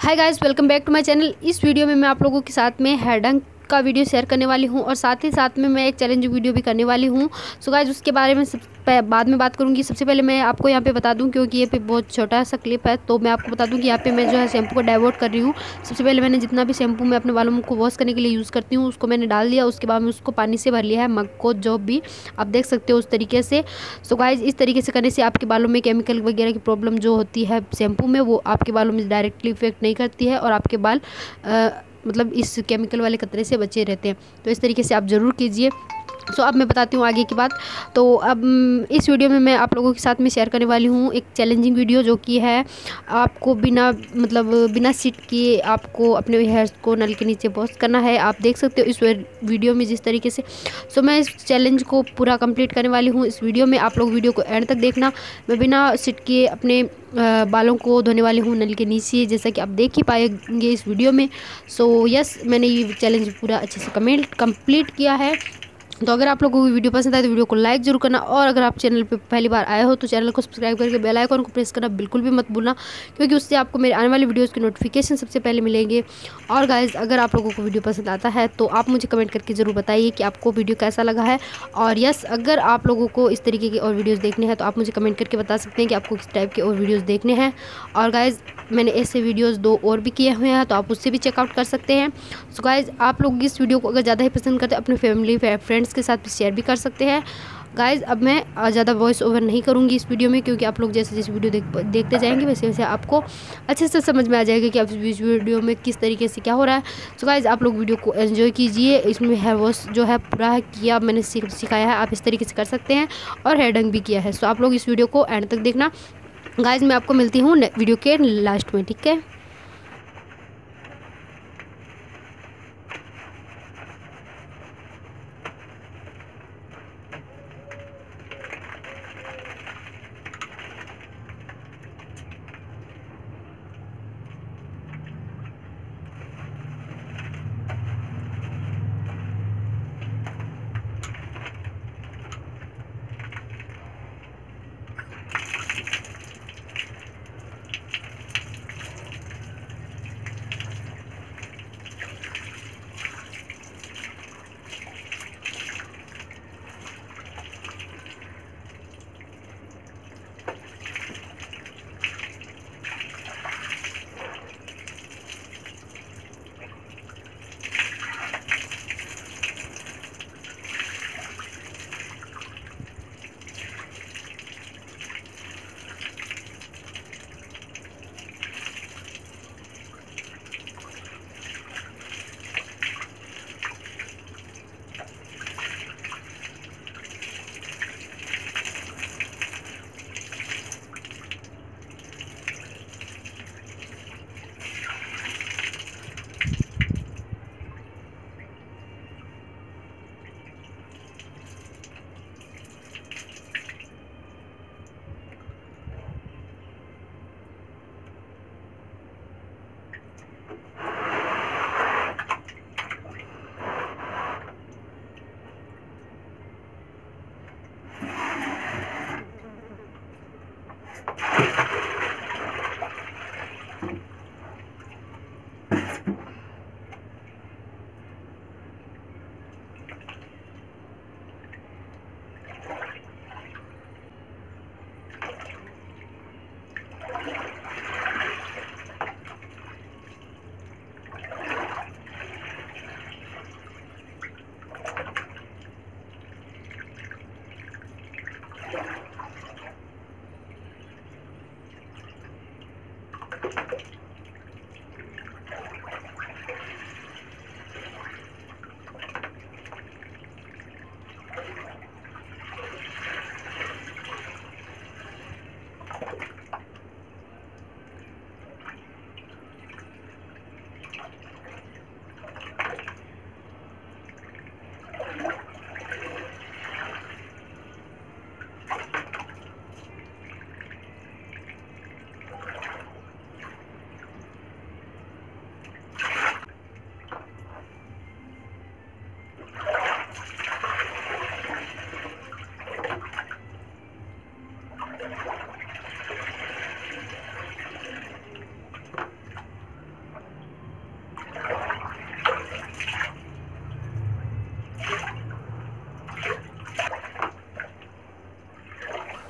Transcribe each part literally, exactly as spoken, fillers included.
Hi guys, welcome back to my channel. इस video में मैं आप लोगों के साथ में हेयर डंक का वीडियो शेयर करने वाली हूं और साथ ही साथ में मैं एक चैलेंजिंग वीडियो भी करने वाली हूं। सो गाइस, उसके बारे में सब बाद में बात करूंगी। सबसे पहले मैं आपको यहां पे बता दूं, क्योंकि ये पे बहुत छोटा सा क्लिप है, तो मैं आपको बता दूं कि यहाँ पे मैं जो है शैम्पू को डाइवर्ट कर रही हूँ। सबसे पहले मैंने जितना भी शैम्पू मैं अपने बालों को वॉश करने के लिए यूज़ करती हूँ उसको मैंने डाल दिया। उसके बाद में उसको पानी से भर लिया है, मग को जो भी आप देख सकते हो उस तरीके से। सो गाइस, इस तरीके से करने से आपके बालों में केमिकल वगैरह की प्रॉब्लम जो होती है शैम्पू में, वो आपके बालों में डायरेक्टली इफेक्ट नहीं करती है और आपके बाल आ, मतलब इस केमिकल वाले खतरे से बचे रहते हैं। तो इस तरीके से आप ज़रूर कीजिए। सो अब मैं बताती हूँ आगे की बात। तो अब इस वीडियो में मैं आप लोगों के साथ में शेयर करने वाली हूँ एक चैलेंजिंग वीडियो, जो कि है आपको बिना मतलब बिना सीट किए आपको अपने हेयर्स को नल के नीचे वॉश करना है। आप देख सकते हो इस वीडियो में जिस तरीके से। सो मैं इस चैलेंज को पूरा कंप्लीट करने वाली हूँ इस वीडियो में। आप लोग वीडियो को एंड तक देखना। मैं बिना सीट किए अपने बालों को धोने वाली हूँ नल के नीचे, जैसा कि आप देख ही पाएंगे इस वीडियो में। सो यस, मैंने ये चैलेंज पूरा अच्छे से कमेंट कंप्लीट किया है। तो अगर आप लोगों को वीडियो पसंद आए तो वीडियो को लाइक जरूर करना, और अगर आप चैनल पे पहली बार आए हो तो चैनल को सब्सक्राइब करके बेल आइकन को प्रेस करना बिल्कुल भी मत भूलना, क्योंकि उससे आपको मेरे आने वाली वीडियोस के नोटिफिकेशन सबसे पहले मिलेंगे। और गाइस, अगर आप लोगों को वीडियो पसंद आता है तो आप मुझे कमेंट करके ज़रूर बताइए कि आपको वीडियो कैसा लगा है। और यस, अगर आप लोगों को इस तरीके की और वीडियोज़ देखने हैं तो आप मुझे कमेंट करके बता सकते हैं कि आपको किस टाइप के और वीडियोज़ देखने हैं। और गाइज़, मैंने ऐसे वीडियोस दो और भी किए हुए हैं, तो आप उससे भी चेकआउट कर सकते हैं। सो गाइज़, आप लोग इस वीडियो को अगर ज़्यादा ही पसंद करते हैं अपने फैमिली फ्रेंड्स के साथ भी शेयर भी कर सकते हैं। गाइज़, अब मैं ज़्यादा वॉइस ओवर नहीं करूँगी इस वीडियो में, क्योंकि आप लोग जैसे जैसे वीडियो देख देखते जाएंगे वैसे वैसे आपको अच्छे से समझ में आ जाएगा कि आप इस वीडियो में किस तरीके से क्या हो रहा है। सो गाइज़, आप लोग वीडियो को एंजॉय कीजिए। इसमें हेयर वॉश जो है पूरा किया मैंने सिखाया है, आप इस तरीके से कर सकते हैं, और हेयर डंक भी किया है। सो आप लोग इस वीडियो को एंड तक देखना। गाइज़, मैं आपको मिलती हूँ वीडियो के लास्ट में, ठीक है।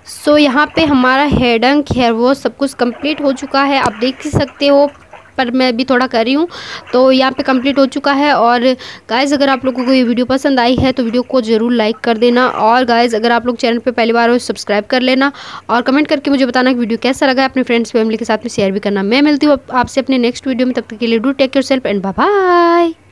सो so, यहाँ पे हमारा हेयर डंक हेयर वॉश सब कुछ कंप्लीट हो चुका है, आप देख ही सकते हो, पर मैं अभी थोड़ा कर रही हूँ। तो यहाँ पे कंप्लीट हो चुका है। और गाइज़ अगर आप लोगों को ये वीडियो पसंद आई है तो वीडियो को ज़रूर लाइक कर देना, और गाइज़ अगर आप लोग चैनल पे पहली बार हो सब्सक्राइब कर लेना, और कमेंट करके मुझे बताना कि वीडियो कैसा लगा, अपने फ्रेंड्स फैमिली के साथ में शेयर भी करना। मैं मिलती हूँ आपसे अपने नेक्स्ट वीडियो में, तब तक के लिए do take yourself and bye bye.